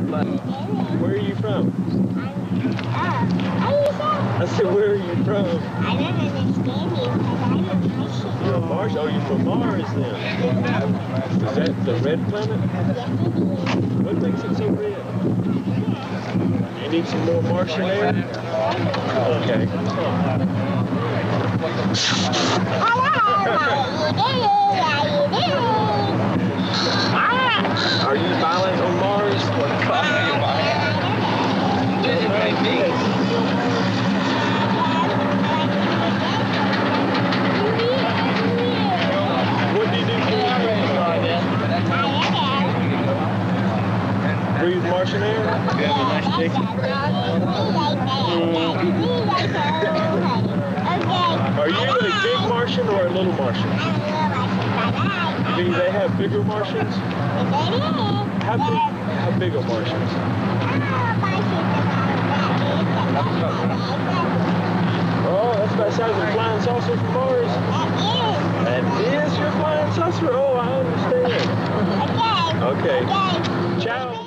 Where are you from? I said, where are you from? I don't understand you because I'm a Martian. You're a Martian? Oh, you're from Mars then? Is that the red planet? What makes it so red? You need some more Martian air? Okay. Are you violent on Mars? What do you do for your breathe Martian air? You have a nice dick? Are you a big Martian or a little Martian? Do they have bigger Martians? How big are Martians? Oh, that's about the size of a flying saucer from Mars? That is your flying saucer? Oh, I understand. Okay. Ciao.